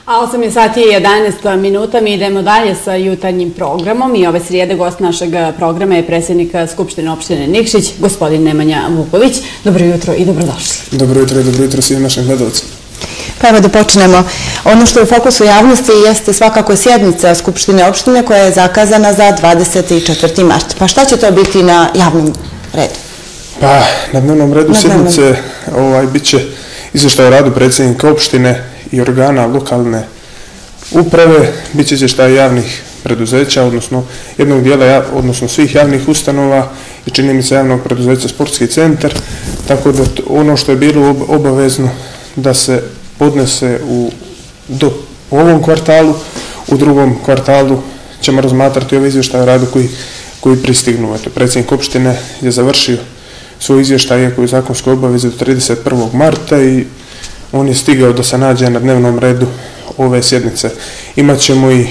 A 8 je sati i 11 minuta, mi idemo dalje sa jutarnjim programom i ove srijede gost našeg programa je predsjednik Skupštine opštine Nikšić, gospodin Nemanja Vuković. Dobro jutro i dobrodošli. Dobro jutro svim našim gledalcima. Pa evo da počnemo. Ono što je u fokusu javnosti jeste svakako sjednica Skupštine opštine koja je zakazana za 24. mart. Pa šta će to biti na javnom redu? Pa na dnevnom redu sjednice bit će izvještaj o radu predsjednika opštine i organa lokalne uprave, bit će izvještaj javnih preduzeća, odnosno jednog dijela, odnosno svih javnih ustanova i čini mi se javnog preduzeća Sportski centar, tako da ono što je bilo obavezno da se podnese u ovom kvartalu, u drugom kvartalu ćemo razmatrati ove izvještaje o radu koji pristignu. Eto, predsjednik opštine je završio svoj izvještaj iako je zakonskoj obavezi do 31. marta i on je stigao da se nađe na dnevnom redu ove sjednice. Imaćemo i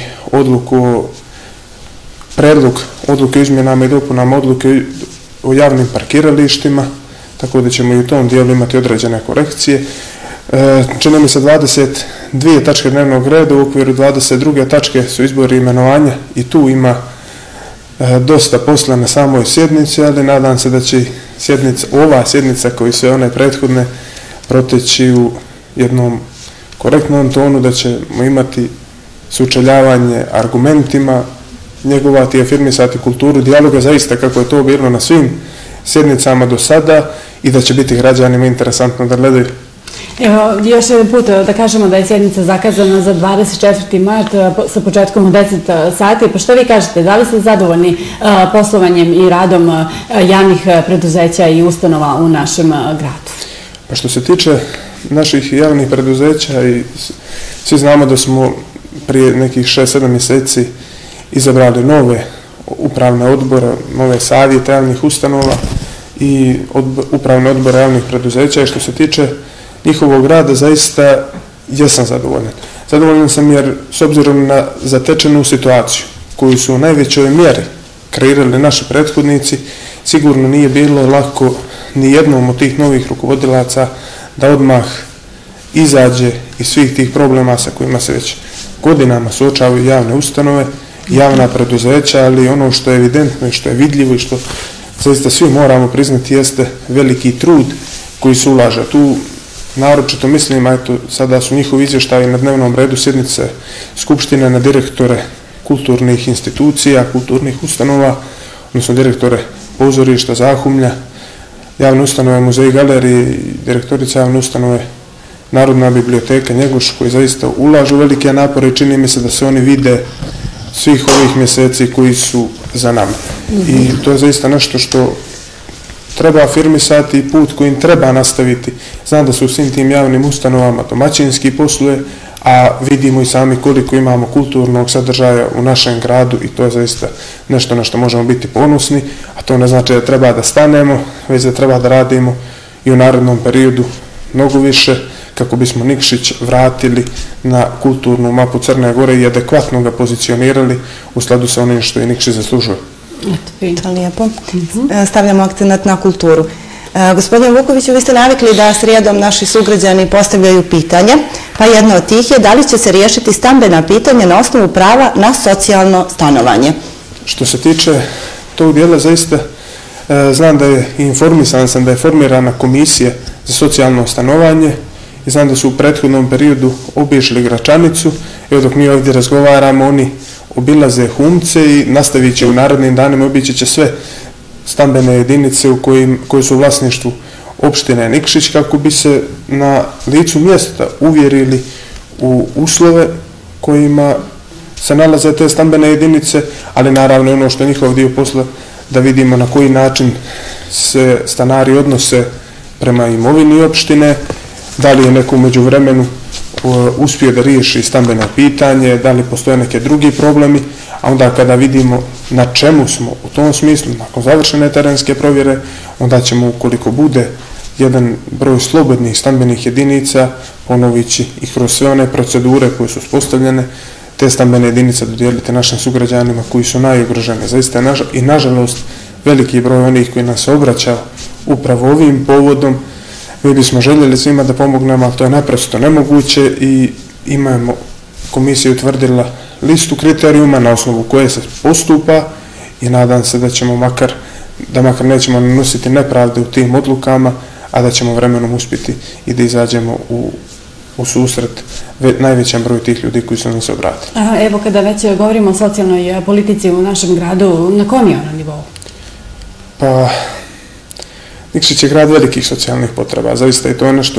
predlog odluke o izmjenama i dopunama odluke o javnim parkiralištima, tako da ćemo i u tom dijelu imati određene korekcije. Čini mi se 22 tačke dnevnog reda, u okviru 22. tačke su izbori i imenovanja i tu ima dosta posla na samoj sjednici, ali nadam se da će ova sjednica kao i sve one prethodne proteći u jednom korektnom tonu, da ćemo imati sučeljavanje argumentima, njegovati i afirmisati kulturu dijaloga zaista kako je to bilo na svim sjednicama do sada i da će biti građanima interesantno da gledaju. Evo, još jedan put da kažemo da je sjednica zakazana za 24. mart sa početkom u 10 sati. Pa što vi kažete, da li ste zadovoljni poslovanjem i radom javnih preduzeća i ustanova u našem gradu? Pa što se tiče naših javnih preduzeća i svi znamo da smo prije nekih 6-7 mjeseci izabrali nove upravne odbore, nove savjete javnih ustanova i upravne odbore javnih preduzeća i što se tiče njihovog rada zaista jesam zadovoljan. Zadovoljan sam jer s obzirom na zatečenu situaciju koju su u najvećoj mjeri kreirali naši prethodnici, sigurno nije bilo lako ni jednom od tih novih rukovodilaca da odmah izađe iz svih tih problema sa kojima se već godinama suočavaju javne ustanove, javna preduzeća, ali ono što je evidentno i što je vidljivo i što zaista svi moramo priznati jeste veliki trud koji se ulaže. Tu naročito mislim, eto, sada su njihovi izvještaji na dnevnom redu sjednice Skupštine na direktore kulturnih institucija, kulturnih ustanova, odnosno direktore pozorišta, zahumlja, javne ustanove, muzeji, galerije, direktorica javne ustanove Narodna biblioteka Njegoš, koji zaista ulažu velike napore i čini mi se da se oni vide svih ovih mjeseci koji su za nama. I to je zaista nešto što treba afirmisati i put kojim treba nastaviti. Znam da su u svim tim javnim ustanovama domaćinski posluje, a vidimo i sami koliko imamo kulturnog sadržaja u našem gradu i to je zaista nešto na što možemo biti ponosni, a to ne znači da treba da stanemo, već da treba da radimo i u narednom periodu mnogo više kako bismo Nikšić vratili na kulturnu mapu Crne Gore i adekvatno ga pozicionirali u skladu sa onim što je Nikšić zaslužuje. To lijepo. Stavljamo akcenat na kulturu. Gospodin Vukoviću, vi ste navikli da srijedom naši sugrađani postavljaju pitanje, pa jedno od tih je da li će se riješiti stambena pitanja na osnovu prava na socijalno stanovanje. Što se tiče tog dijela, zaista znam da je informisan sam da je formirana komisija za socijalno stanovanje i znam da su u prethodnom periodu obišli Gračanicu. Evo dok mi ovdje razgovaramo, oni obilaze Humce i nastavit će u narednim danima, obići će sve stambene jedinice koje su u vlasništvu opštine Nikšić kako bi se na licu mjesta uvjerili u uslove kojima se nalaze te stambene jedinice, ali naravno ono što je njihov dio posla da vidimo na koji način se stanari odnose prema imovini opštine, da li je neko u međuvremenu uspio da riješi stambeno pitanje, da li postoje neke drugi problemi, a onda kada vidimo na čemu smo u tom smislu, nakon završene terenske provjere, onda ćemo, ukoliko bude jedan broj slobodnih stambenih jedinica, ponovići i kroz sve one procedure koje su uspostavljene, te stambene jedinice dodijeliti našim sugrađanima koji su najugroženi. Zaista i nažalost veliki broj onih koji nas obraćao upravo ovim povodom. Mi bismo željeli svima da pomognemo, ali to je naprosto nemoguće i imamo komisija utvrdila listu kriterijuma na osnovu koje se postupa i nadam se da ćemo makar nećemo nanositi nepravde u tim odlukama, a da ćemo vremenom uspjeti i da izađemo u susret najvećem broju tih ljudi koji su nam se obratili. Evo, kada već govorimo o socijalnoj politici u našem gradu, na kom je ona nivou? Pa, Nikšić je grad velikih socijalnih potreba. Zaista je to nešto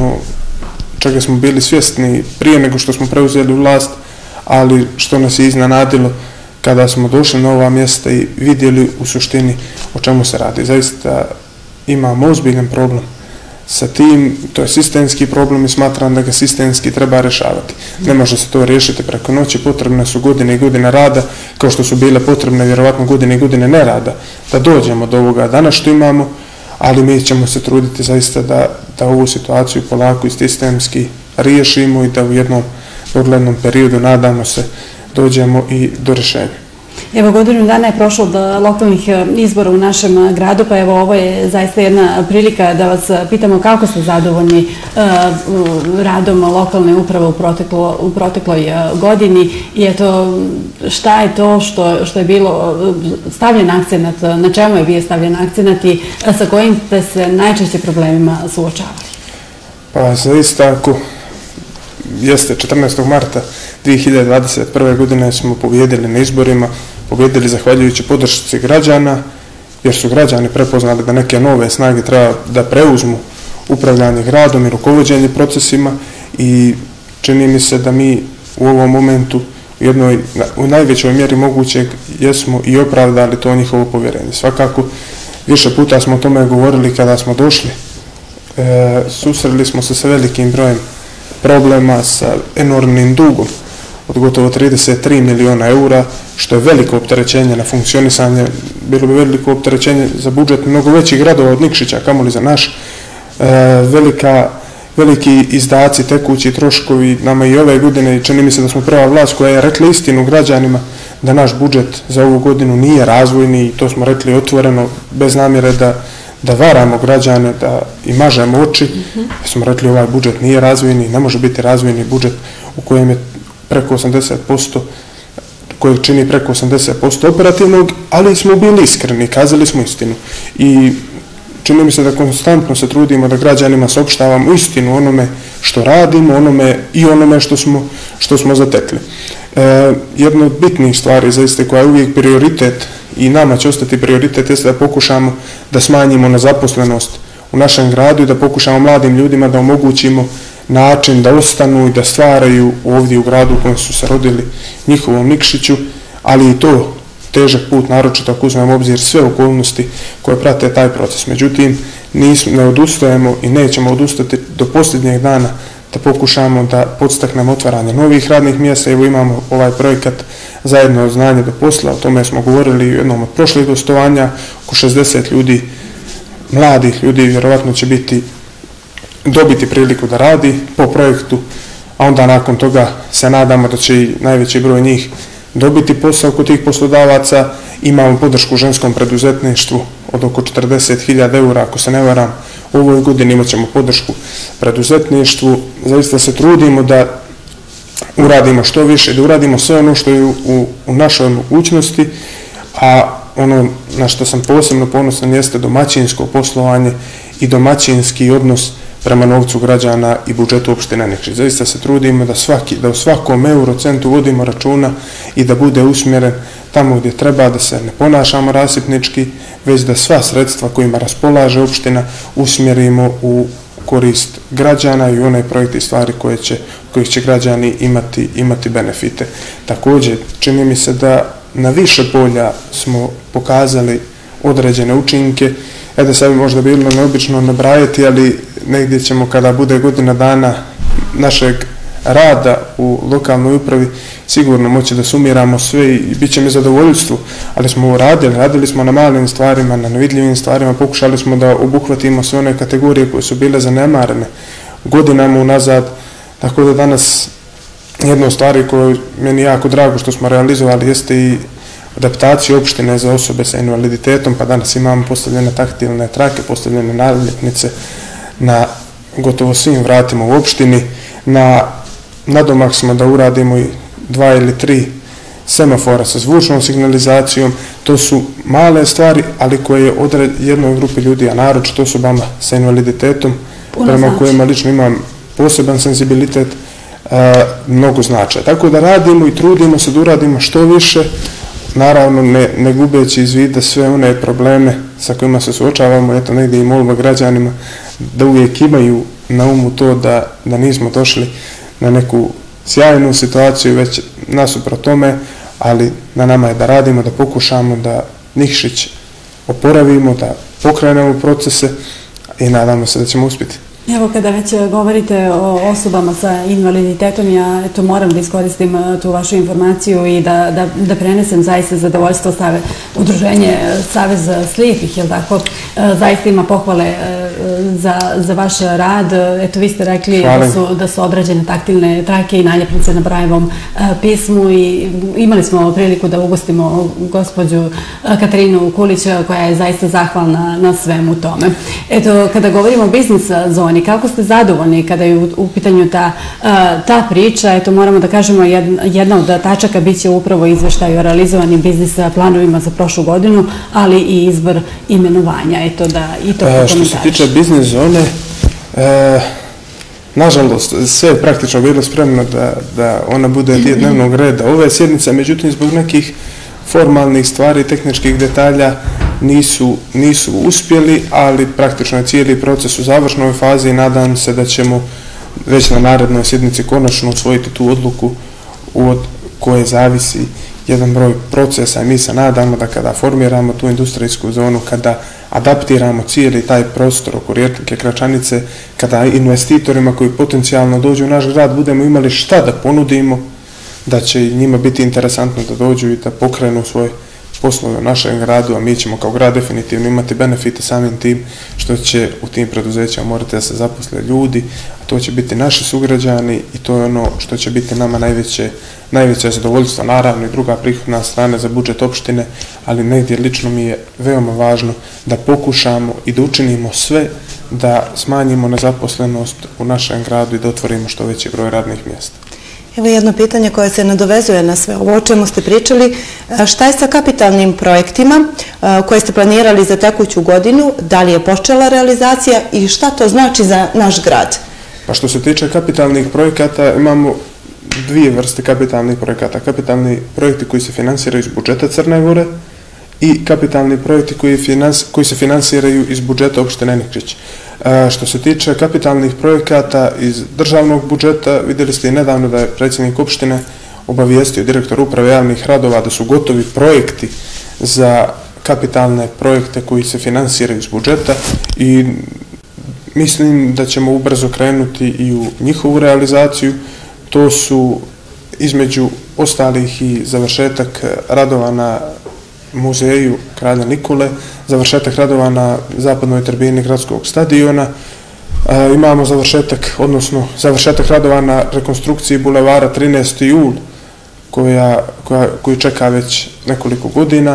čega smo bili svjesni prije nego što smo preuzeli vlast, ali što nas je iznenadilo kada smo došli na ova mjesta i vidjeli u suštini o čemu se radi. Zaista imamo ozbiljan problem sa tim, to je sistemski problem i smatram da ga sistemski treba rješavati. Ne može se to riješiti preko noći, potrebne su godine i godine rada, kao što su bile potrebne vjerovatno godine i godine nerada, da dođemo do ovoga danas što imamo, ali mi ćemo se truditi zaista da ovu situaciju polako i sistemski riješimo i da u jednom doglednom periodu, nadamo se, dođemo i do rješenja. Evo, godinu dana je prošlo od lokalnih izbora u našem gradu, pa evo ovo je zaista jedna prilika da vas pitamo kako ste zadovoljni radom lokalne uprave u protekloj godini i eto, šta je to što je bilo stavljen akcenat, na čemu je bio stavljen akcenat i sa kojim ste se najčešće problemima suočavali? Pa zaista, ako jeste 14. marta 2021. godine smo pobjedili na izborima, pobjedili zahvaljujući podršci građana, jer su građani prepoznali da neke nove snage treba da preuzmu upravljanje gradom i rukovođenje procesima i čini mi se da mi u ovom momentu u najvećoj mjeri mogućeg jesmo i opravdali to njihovo povjerenje. Svakako, više puta smo o tome govorili kada smo došli. Susreli smo se sa velikim brojem problema, sa enormnim dugom od gotovo 33 miliona eura, što je veliko opterećenje na funkcionisanje, bilo bi veliko opterećenje za budžet mnogo većih gradova od Nikšića, kamoli za naš. Veliki izdaci, tekući troškovi nama i ove godine, i čini mi se da smo prva vlast koja je rekla istinu građanima da naš budžet za ovu godinu nije razvojni i to smo rekli otvoreno, bez namjere da varamo građane, da i mažemo oči. Smo rekli ovaj budžet nije razvojni, ne može biti razvojni budžet u kojem je preko 80%, koji čini preko 80% operativnog, ali smo bili iskreni, kazali smo istinu. I čini mi se da konstantno se trudimo da građanima saopštavamo istinu onome što radimo, onome što smo zatekli. Jedna od bitnih stvari zaista koja je uvijek prioritet i nama će ostati prioritet jeste da pokušamo da smanjimo nezaposlenost u našem gradu i da pokušamo mladim ljudima da omogućimo način da ostanu i da stvaraju ovdje u gradu u kojem su se rodili, njihovom Nikšiću, ali i to težak put, naročito ako uzmemo obzir sve okolnosti koje prate taj proces. Međutim, ne odustajemo i nećemo odustati do posljednjeg dana da pokušamo da podstaknemo otvaranje novih radnih mjesta. Evo imamo ovaj projekat Zajedno od znanja do posla, o tome smo govorili u jednom od prošlih gostovanja, oko 60 ljudi, mladih ljudi, vjerovatno će dobiti priliku da radi po projektu, a onda nakon toga se nadamo da će i najveći broj njih dobiti posao kod tih poslodavaca. Imamo podršku ženskom preduzetništvu od oko 40.000 eura, ako se ne varam. U ovoj godini imat ćemo podršku preduzetništvu. Zaista se trudimo da uradimo što više, da uradimo sve ono što je u našoj mogućnosti, a ono na što sam posebno ponosan jeste domaćinsko poslovanje i domaćinski odnos prema novcu građana i budžetu opštine Nikšić. Zaista se trudimo da u svakom eurocentu vodimo računa i da bude usmjeren tamo gdje treba, da se ne ponašamo rasipnički, već da sva sredstva kojima raspolaže opština usmjerimo u korist građana i one projekte i stvari kojih će građani imati benefite. Također, čini mi se da na više polja smo pokazali određene učinke. Da sad bi možda bilo neobično nabrajati, ali negdje ćemo kada bude godina dana našeg rada u lokalnoj upravi sigurno moći da sumiramo sve i bit će mi zadovoljstvo, ali smo ovo radili smo na malim stvarima, na nevidljivim stvarima, pokušali smo da obuhvatimo sve one kategorije koje su bile zanemarene godinama unazad, tako da danas jedna od stvari koja meni jako drago što smo realizovali jeste i adaptaciju opštine za osobe sa invaliditetom, pa danas imamo postavljene taktilne trake, postavljene naljepnice na gotovo svim vratima u opštini, na nadomak smo da uradimo i 2 ili 3 semafora sa zvučnom signalizacijom. To su male stvari, ali koje jednoj grupi ljudi, a naročito osobama sa invaliditetom, prema kojima lično imam poseban senzibilitet, mnogo značaja. Tako da radimo i trudimo se da uradimo što više, naravno ne gubeći iz vida sve one probleme sa kojima se suočavamo. Eto, negdje i molba građanima da uvijek imaju na umu to da nismo došli na neku sjajnu situaciju, već nasuprot tome, ali na nama je da radimo, da pokušamo da Nikšić oporavimo, da pokrenemo procese i nadamo se da ćemo uspjeti. Evo, kada već govorite o osobama sa invaliditetom, ja moram da iskoristim tu vašu informaciju i da prenesem zaista zadovoljstvo udruženje Savez slijepih, jel tako? Zaista ima pohvale za vaš rad. Eto, vi ste rekli da su obrađene taktilne trake i naljepnice na Brajevom pismu i imali smo priliku da ugostimo gospođu Katarinu Kulić, koja je zaista zahvalna na svemu tome. Eto, kada govorimo o biznis zoni, kako ste zadovoljni kada je u pitanju ta priča? Eto, moramo da kažemo, jedna od tačaka bit će upravo izveštaj o realizovanim biznis planovima za prošlu godinu, ali i izbor imenovanja. Eto, da i to prokomentariš. Što se tiče biznis zone, nažalost, sve je praktično bilo spremno da ona bude dio dnevnog reda ove sjednice, međutim, zbog nekih formalnih stvari, tehničkih detalja nisu uspjeli, ali praktično je cijeli proces u završnoj fazi i nadam se da ćemo već na narednoj sjednici konačno usvojiti tu odluku od koje zavisi jedan broj procesa. Mi se nadamo da kada formiramo tu industrijsku zonu, kada adaptiramo cijeli taj prostor oko Rijeke Gračanice, kada investitorima koji potencijalno dođu u naš grad budemo imali šta da ponudimo, da će njima biti interesantno da dođu i da pokrenu svoj poslove u našem gradu, a mi ćemo kao grad definitivno imati benefite samim tim što će u tim preduzećima morati da se zaposle ljudi, a to će biti naši sugrađani i to je ono što će biti nama najveće zadovoljstvo. Naravno i druga prihodna strana za budžet opštine, ali negdje lično mi je veoma važno da pokušamo i da učinimo sve da smanjimo nezaposlenost u našem gradu i da otvorimo što veći broj radnih mjesta. Evo jedno pitanje koje se nadovezuje na sve ovo o čemu ste pričali. Šta je sa kapitalnim projektima koje ste planirali za tekuću godinu? Da li je počela realizacija i šta to znači za naš grad? Pa što se tiče kapitalnih projekata, imamo dvije vrste kapitalnih projekata. Kapitalni projekti koji se finansiraju iz budžeta Crne Gore i kapitalni projekti koji se finansiraju iz budžeta opštine Nikšić. Što se tiče kapitalnih projekata iz državnog budžeta, vidjeli ste i nedavno da je predsjednik opštine obavijestio direktor uprave javnih radova da su gotovi projekti za kapitalne projekte koji se finansiraju iz budžeta i mislim da ćemo ubrzo krenuti i u njihovu realizaciju. To su između ostalih i završetak radova na muzeju Kralja Nikole, završetak radova na zapadnoj tribini gradskog stadiona, imamo završetak radova na rekonstrukciji bulevara 13. jul koju čeka već nekoliko godina.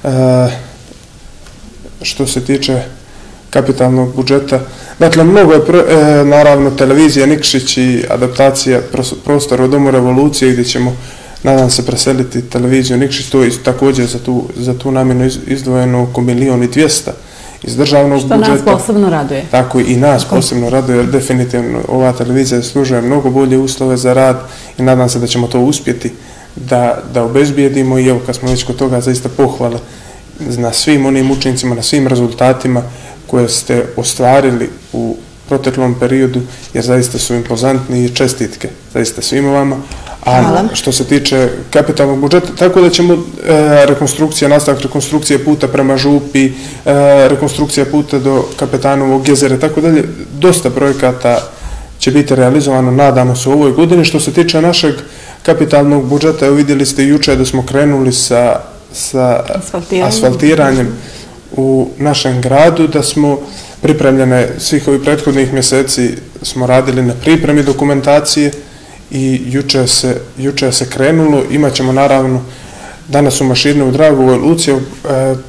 Što se tiče kapitalnog budžeta, dakle mnogo je naravno televizija Nikšić i adaptacija prostora u Domu revolucije gdje ćemo, nadam se, preseliti televiziju Nikšić. To je također za tu namjenu izdvojeno oko 1.200.000 iz državnog budžeta. Što nas posebno raduje. Tako i nas posebno raduje, jer definitivno ova televizija zaslužuje mnogo bolje uslove za rad i nadam se da ćemo to uspjeti da obezbijedimo. I evo, kad smo već kod toga, zaista pohvale na svim onim učincima, na svim rezultatima koje ste ostvarili u proteklom periodu, jer zaista su impozantni i čestitke zaista svima vama. A što se tiče kapitalnog budžeta, tako da ćemo nastavak rekonstrukcije puta prema Župi, rekonstrukcija puta do Kapetanovog jezera, tako dalje, dosta projekata će biti realizovano, nadamo se, u ovoj godini. Što se tiče našeg kapitalnog budžeta, evo vidjeli ste juče da smo krenuli sa asfaltiranjem u našem gradu, da smo pripremljene svih ovih prethodnih mjeseci smo radili na pripremi dokumentacije i juče se krenulo. Imaćemo naravno danas u mašini u Dragovoj luci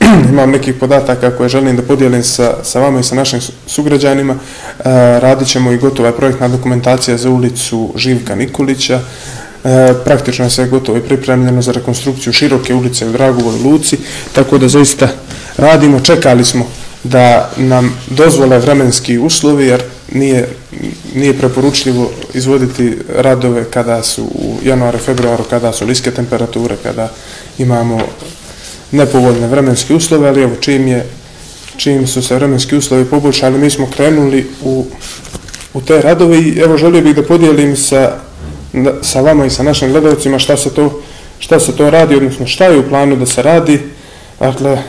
imam nekih podataka koje želim da podijelim sa vama i sa našim sugrađanima. Radit ćemo i gotova je projektna dokumentacija za ulicu Živka Nikolića. Praktično je sve gotovo i pripremljeno za rekonstrukciju široke ulice u Dragovoj Luci, tako da zaista radimo. Čekali smo da nam dozvole vremenski uslovi, jer nije preporučljivo izvoditi radove kada su u januaru, februaru, kada su niske temperature, kada imamo nepovoljne vremenske uslove, ali evo čim su se vremenski uslovi poboljšali, mi smo krenuli u te radove i evo želio bih da podijelim sa vama i sa našim gledalcima šta se to radi, odnosno šta je u planu da se radi. Dakle,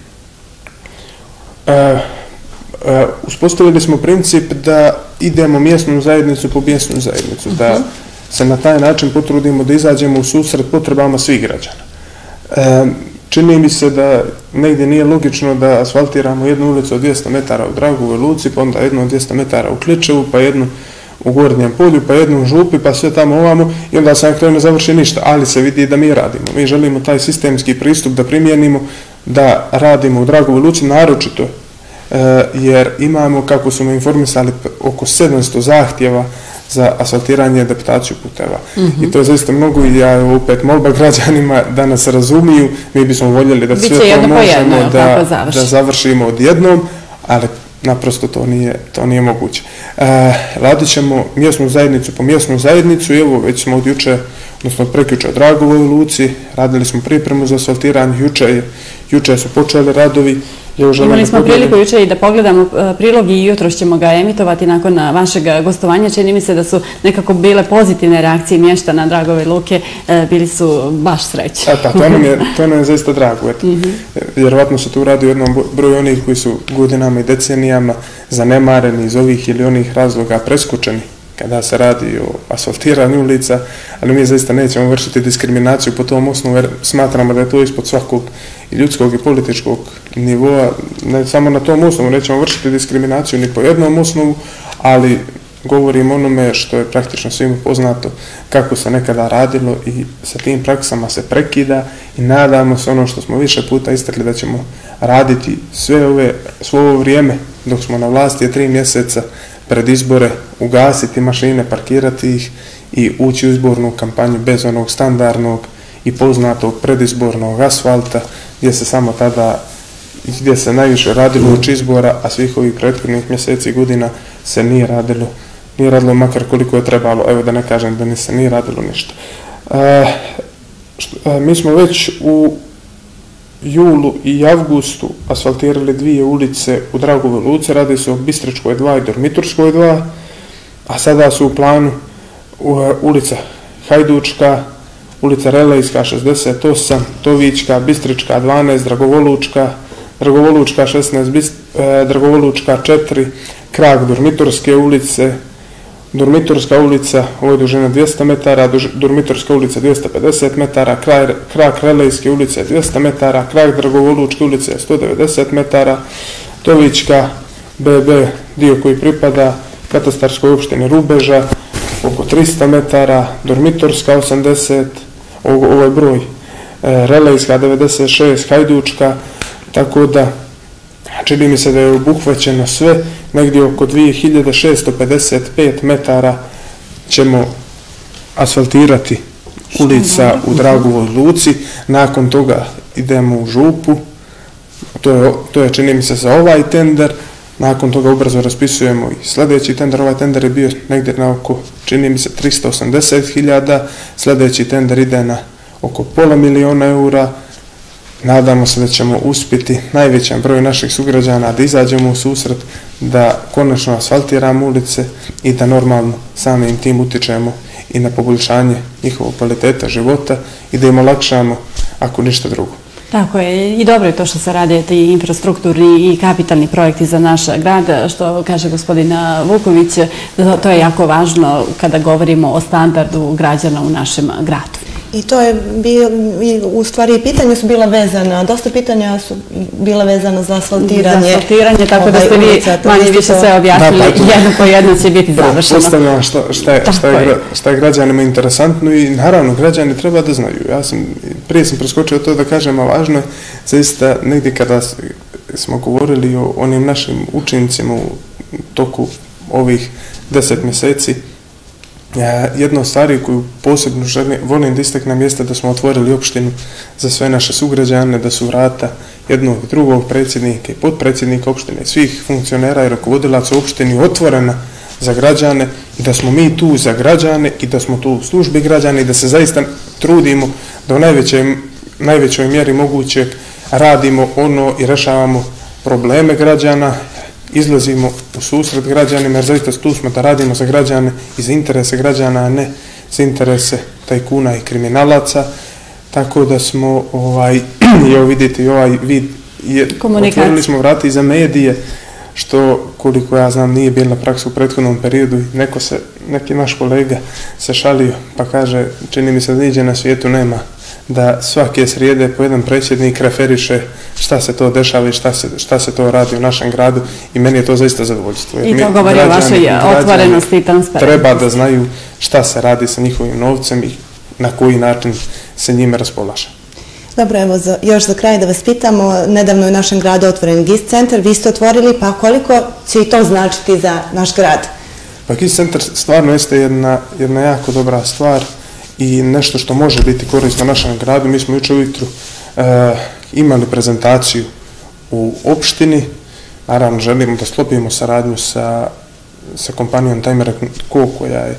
uspostavili smo princip da idemo mjesnu zajednicu po mjesnu zajednicu, da se na taj način potrudimo da izađemo u susret potrebama svih građana. Čini mi se da negdje nije logično da asfaltiramo jednu ulicu od 200 metara u Dragovoj Luci, pa onda jednu od 200 metara u Kličevu, pa jednu u Gornjem Polju, pa jednu u Župi, pa sve tamo ovamo i onda se na kraju ne završi ništa, ali se vidi da mi radimo. Mi želimo taj sistemski pristup da primijenimo, da radimo u Dragovoj Luci, naročito jer imamo, kako smo informisali, oko 700 zahtjeva za asfaltiranje i adaptaciju puteva. I to je zaista mnogo i ja opet molba građanima da nas razumiju. Mi bismo voljeli da sve to možemo da završimo odjednom, ali naprosto to nije moguće. Radit ćemo mjesnu zajednicu po mjesnu zajednicu i evo već smo od juče, odnosno od prekjuče u Dragovoj Luci, radili smo pripremu za asfaltiranje, juče su počeli radovi. Imali smo priliku juče i da pogledamo prilog i jutro ćemo ga emitovati nakon vašeg gostovanja. Čini mi se da su nekako bile pozitivne reakcije mještana Dragove Luke, bili su baš srećni. To nam je zaista drago. Vjerovatno se tu radi o jednom broju onih koji su godinama i decenijama zanemareni iz ovih ili onih razloga, preskočeni kada se radi o asfaltiranju ulica, ali mi zaista nećemo vršiti diskriminaciju po tom osnovu jer smatramo da je to ispod svakog ljudskog i političkog nivoa. Ne samo na tom osnovu nećemo vršiti diskriminaciju ni po jednom osnovu, ali govorim onome što je praktično svima poznato kako se nekada radilo i sa tim praksama se prekida i nadamo se ono što smo više puta istakli da ćemo raditi svo ovo vrijeme dok smo na vlasti je 3 mjeseca pred izbore, ugasiti mašine, parkirati ih i ući u izbornu kampanju bez onog standardnog i poznatog predizbornog asfalta gdje se samo tada, gdje se najviše radilo uoči izbora, a svih ovih prethodnih mjeseci i godina se nije radilo makar koliko je trebalo, evo da ne kažem da se nije radilo ništa. Mi smo već u julu i avgustu asfaltirali 2 ulice u Dragovoj Luci, radi se o Bistričkoj 2 i Dormitorskoj 2, a sada su u planu ulica Hajdučka, ulica Relejska 68, Tovićka, Bistrička 12, Dragovolučka 16, Dragovolučka 4, krak Dormitorske ulice, Dormitorska ulica, ovo je dužina 200 metara, Dormitorska ulica 250 metara, krak Relejske ulice 200 metara, krak Dragovolučke ulice 190 metara, Tovićka BB, dio koji pripada katastarskoj opštini Rubeža, oko 300 metara, Dormitorska 80, ovo je broj, Relejska 96, Hajdučka, tako da čini mi se da je obuhvaćeno sve, negdje oko 2655 metara ćemo asfaltirati ulica u Dragovoj Luci, nakon toga idemo u Župu, to je čini mi se za ovaj tender, nakon toga ubrzo raspisujemo i sljedeći tender, ovaj tender je bio negdje na oko, čini mi se 380.000, sljedeći tender ide na oko $500.000 eura. Nadamo se da ćemo uspjeti najvećem broju naših sugrađana da izađemo u susret, da konačno asfaltiramo ulice i da normalno samim tim utičemo i na poboljšanje njihovog kvaliteta života i da im olakšamo ako ništa drugo. Tako je, i dobro je to što se rade ti infrastrukturni i kapitalni projekti za naš grad, što kaže gospodin Vuković, to je jako važno kada govorimo o standardu građana u našem gradu. I to je u stvari pitanja su bila vezana, dosta pitanja su bila vezana za asfaltiranje. Za asfaltiranje, tako da ste vi manje više sve objasnili, jedno po jedno će biti završeno. Postavljamo šta je građanima interesantno i naravno građani treba da znaju. Prije sam preskočio to da kažem, a važno je zaista negdje kada smo govorili o onim našim učenicima u toku ovih 10 mjeseci, jedna od stvari koju posebno volim da istaknem jeste da smo otvorili opštinu za sve naše sugrađane, da su vrata jednog i drugog predsjednika i potpredsjednika opštine, svih funkcionera i rukovodilaca u opštini otvorena za građane i da smo mi tu za građane i da smo tu u službi građana i da se zaista trudimo da u najvećoj mjeri mogućeg radimo ono i rešavamo probleme građana, izlazimo u susret građanima jer zaista tu smo da radimo za građane i za interese građana, a ne za interese tajkuna i kriminalaca. Tako da smo, evo vidite i ovaj vid, otvorili smo vrata i za medije, što koliko ja znam nije bila praksa u prethodnom periodu. Neki naš kolega se šalio pa kaže, čini mi se da niđe na svijetu nema da svake srijede po jedan predsjednik referiše šta se to dešava i šta se to radi u našem gradu i meni je to zaista zadovoljstvo. I to govori o vašoj otvorenosti i transparentnosti. Treba da znaju šta se radi sa njihovim novcem i na koji način se njime raspolaže. Dobro, evo još za kraj da vas pitamo, nedavno je u našem gradu otvoren GIS centar, vi ste otvorili, pa koliko će i to značiti za naš grad? Pa GIS centar stvarno jeste jedna jako dobra stvar i nešto što može biti korisno našem gradu. Mi smo jučer ujutru imali prezentaciju u opštini, naravno želimo da sklopimo saradnju sa kompanijom Timer & Co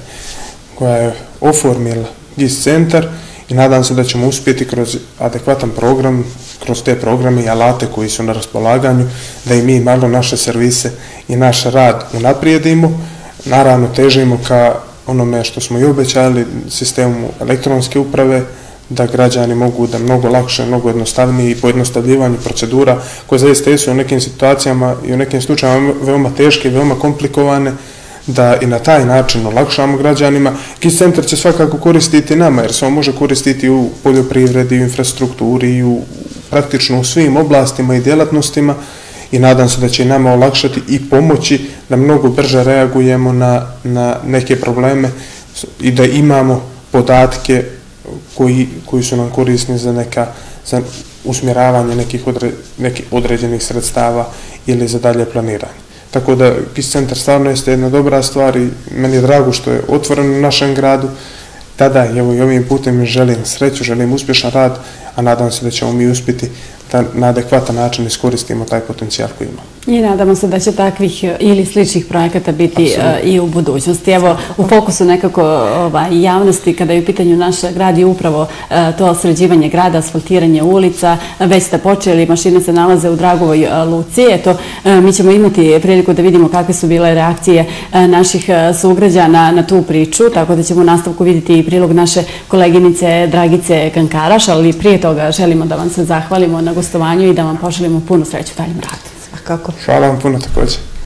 koja je oformila GIS centar i nadam se da ćemo uspjeti kroz adekvatan program, kroz te programe i alate koji su na raspolaganju, da i mi malo naše servise i naš rad unaprijedimo. Naravno težimo ka onome što smo i obećali, sistemu elektronske uprave, da građani mogu da mnogo lakše, mnogo jednostavnije i pojednostavljivanju procedura koje zaista jesu u nekim situacijama i u nekim slučajama veoma teške i veoma komplikovane, da i na taj način olakšamo građanima. GIS centar će svakako koristiti nama jer se on može koristiti u poljoprivredi, u infrastrukturi i praktično u svim oblastima i djelatnostima i nadam se da će i nama olakšati i pomoći da mnogo brže reagujemo na neke probleme i da imamo podatke koji su nam korisni za usmjeravanje nekih određenih sredstava ili za dalje planiranje. Tako da GIS centar stvarno jeste jedna dobra stvar i meni je drago što je otvoren u našem gradu. Tada i ovim putem želim sreću, želim uspješan rad, a nadam se da ćemo mi uspjeti da na adekvatan način iskoristimo taj potencijal koji imamo. I nadamo se da će takvih ili sličnih projekata biti i u budućnosti. Evo, u fokusu nekako javnosti kada je u pitanju naš grad i upravo to sređivanje grada, asfaltiranje ulica, već ste počeli, mašine se nalaze u Dragovoj luci. Eto, mi ćemo imati priliku da vidimo kakve su bile reakcije naših sugrađana na tu priču, tako da ćemo u nastavku vidjeti i prilog naše koleginice Dragice Kankaraš, ali prije toga želimo da vam se zahvalimo na gostovanju i da vam poželimo puno sreću u daljem radu. Kako? Hvala vam puno također.